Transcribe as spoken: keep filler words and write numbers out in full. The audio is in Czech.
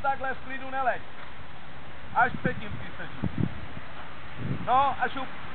takhle v klidu neleď. Až předtím přistrčíš. No a šup.